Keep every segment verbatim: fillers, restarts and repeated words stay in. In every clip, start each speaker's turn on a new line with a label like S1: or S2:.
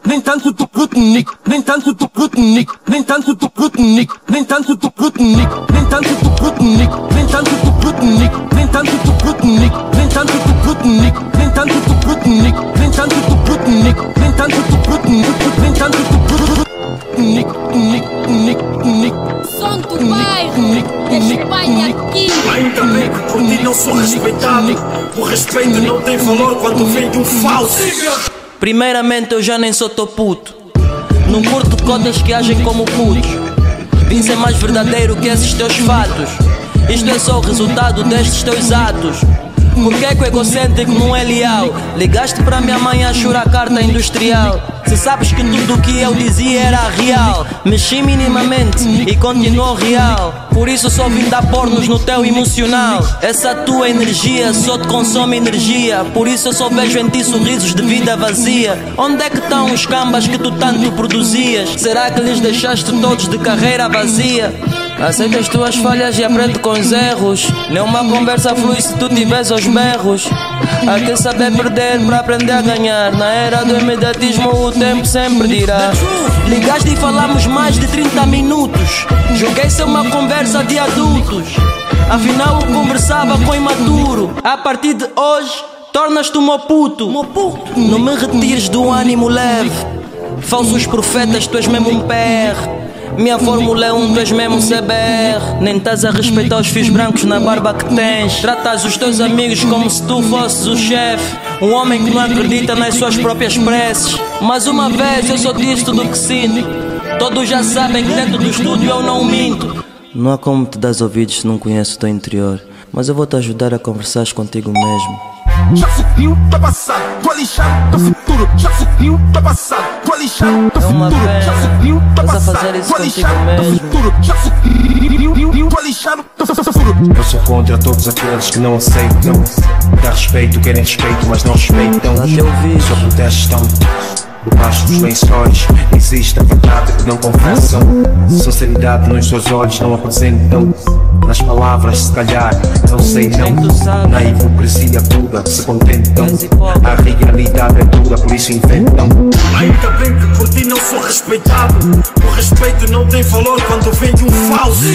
S1: nem tanto tu puto nico, nem tanto tu puto nico, nem tanto tu puto nico, nem tanto tu puto nico, nem tanto tu puto nico, nem tanto tu puto nico, nem tanto tu puto nico, nem tanto tu puto nico, nem tanto tu puto nico, nem tanto tu puto nico, nem tanto tu puto nico, nem tanto tu puto nico, nico, nico, nico.
S2: Som do bairro, Espanha aqui.
S3: Ainda bem que por ti não sou respeitado. O respeito não tem valor quando vem de um falso.
S4: Primeiramente eu já nem sou teu puto. Não curto cotas que agem como putos. Vim ser mais verdadeiro que esses teus fatos. Isto é só o resultado destes teus atos. Porque é que o egocêntrico não é leal? Ligaste para minha mãe a chorar carta industrial. Se sabes que tudo o que eu dizia era real, mexi minimamente e continuou real. Por isso só vim dar pornos no teu emocional. Essa tua energia só te consome energia. Por isso eu só vejo em ti sorrisos de vida vazia. Onde é que estão os cambas que tu tanto produzias? Será que lhes deixaste todos de carreira vazia? Aceita as tuas falhas e aprende com os erros. Nenhuma conversa flui se tu tiveres aos berros. Há que saber perder para aprender a ganhar. Na era do imediatismo o tempo sempre dirá. Ligaste e falamos mais de trinta minutos. Julguei ser uma conversa de adultos. Afinal eu conversava com imaturo. A partir de hoje tornas-te o meu puto. Não me retires do ânimo leve. Falsos profetas, tu és mesmo um P R. Minha fórmula é um, tu és mesmo C B R. Nem estás a respeitar os fios brancos na barba que tens. Tratas os teus amigos como se tu fosses o chefe. Um homem que não acredita nas suas próprias preces. Mais uma vez eu só disse tudo o que sinto. Todos já sabem que dentro do estúdio eu não minto. Não há como te dar ouvidos se não conheces o teu interior. Mas eu vou te ajudar a conversares contigo mesmo.
S1: Já subiu, tá passado, tô lixado, tô futuro. Já subiu, tá passado, tô lixado, tô futuro. Já subiu, tá passado, tô lixado, tô futuro. Já subiu, tô lixado, tô futuro.
S3: Eu sou contra todos aqueles que não aceitam. Dá respeito, querem respeito, mas não respeitam. Só protestam debaixo dos lençóis. Existe a verdade que não confessam. Sinceridade nos seus olhos não apresentam. Nas palavras se calhar não sei não. Na hipocrisia pura se contentam. A realidade é dura, por isso inventam. Ainda bem que por ti não sou respeitado. O respeito não tem valor quando vem de um falso.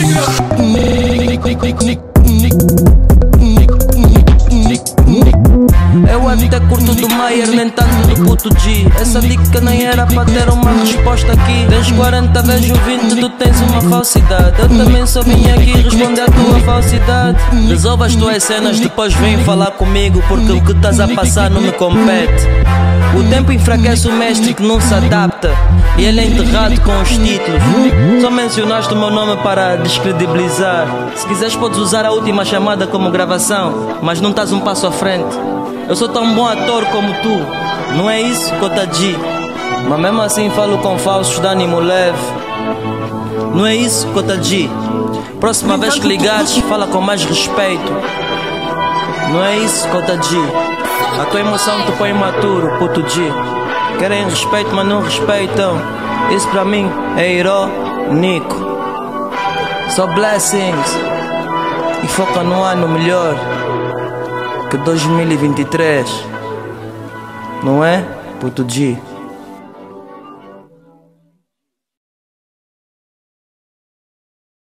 S4: Eu até curto do Maier, nem tanto do puto G. Essa dica nem era para ter uma resposta aqui. Tens quarenta vezes o vinte, tu tens uma falsidade. Eu também só vim aqui responder a tua falsidade. Resolva as tuas cenas, depois vem falar comigo. Porque o que estás a passar não me compete. O tempo enfraquece o mestre que não se adapta. E ele é enterrado com os títulos. Só mencionaste o meu nome para descredibilizar. Se quiseres podes usar a última chamada como gravação, mas não estás um passo à frente. Eu sou tão bom ator como tu, não é isso, Cota G? Mas mesmo assim falo com falsos de ânimo leve. Não é isso, Cota G? Próxima vez que ligares, fala com mais respeito. Não é isso, Cota G? A tua emoção te põe imaturo, puto G. Querem respeito, mas não respeitam. Isso pra mim é irônico. Só blessings. E foca no ano melhor que dois mil e vinte e três. Não é, puto G?